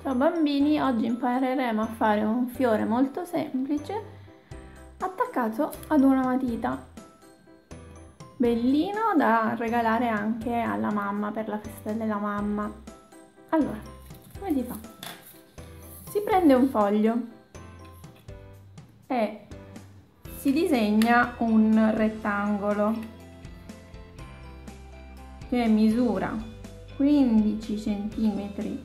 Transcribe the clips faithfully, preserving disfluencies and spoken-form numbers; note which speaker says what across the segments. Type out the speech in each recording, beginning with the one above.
Speaker 1: Ciao bambini, oggi impareremo a fare un fiore molto semplice attaccato ad una matita. Bellino da regalare anche alla mamma per la festa della mamma. Allora, come si fa? Si prende un foglio e si disegna un rettangolo che misura quindici centimetri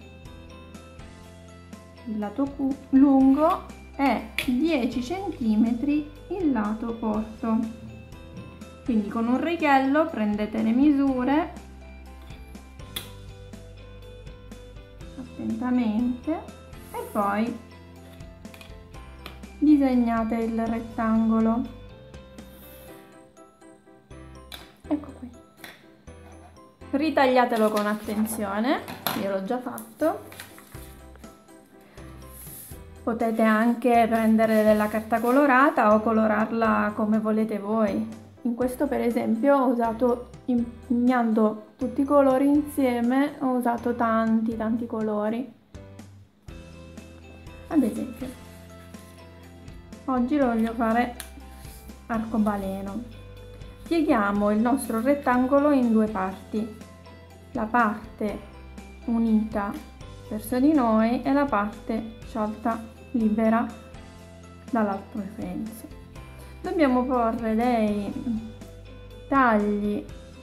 Speaker 1: il lato lungo e dieci centimetri il lato corto. Quindi con un righello prendete le misure attentamente e poi disegnate il rettangolo. Ecco qui. Ritagliatelo con attenzione, io l'ho già fatto. Potete anche prendere della carta colorata o colorarla come volete voi. In questo per esempio ho usato, impugnando tutti i colori insieme, ho usato tanti tanti colori. Ad esempio, oggi lo voglio fare arcobaleno. Pieghiamo il nostro rettangolo in due parti. La parte unita verso di noi e la parte sciolta libera dall'altro senso. Dobbiamo porre dei tagli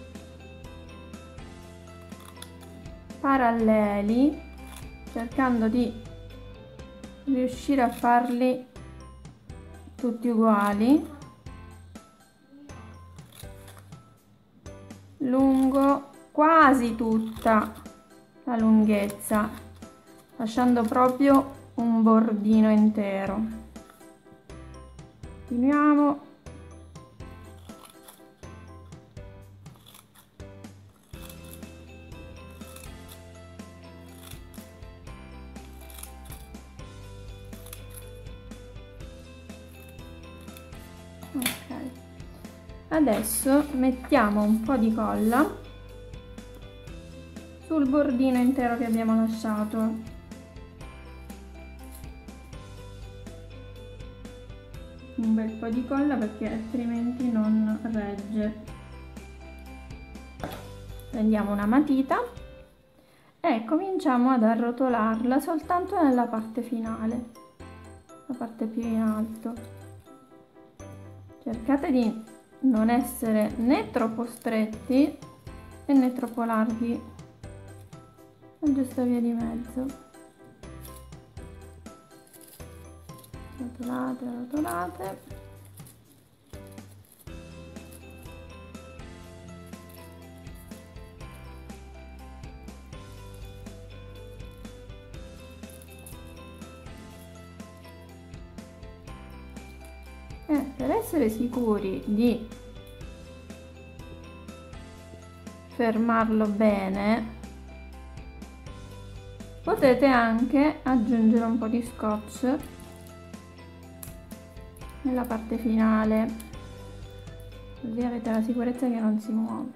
Speaker 1: paralleli cercando di riuscire a farli tutti uguali lungo quasi tutta la lunghezza, lasciando proprio un bordino intero. Continuiamo. Ok, adesso mettiamo un po' di colla sul bordino intero che abbiamo lasciato. Un bel po' di colla perché altrimenti non regge. Prendiamo una matita e cominciamo ad arrotolarla soltanto nella parte finale, la parte più in alto. Cercate di non essere né troppo stretti né troppo larghi, la giusta via di mezzo. Rotolate, rotolate. E per essere sicuri di fermarlo bene, potete anche aggiungere un po' di scotch nella parte finale, così avete la sicurezza che non si muove.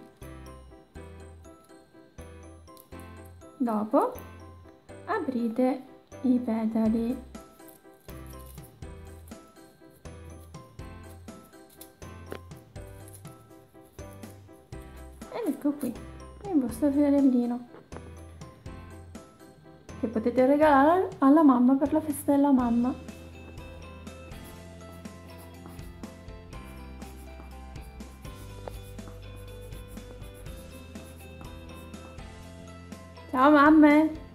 Speaker 1: Dopo aprite i petali ed ecco qui il vostro fiorellino che potete regalare alla mamma per la festa della mamma. Ciao mamme!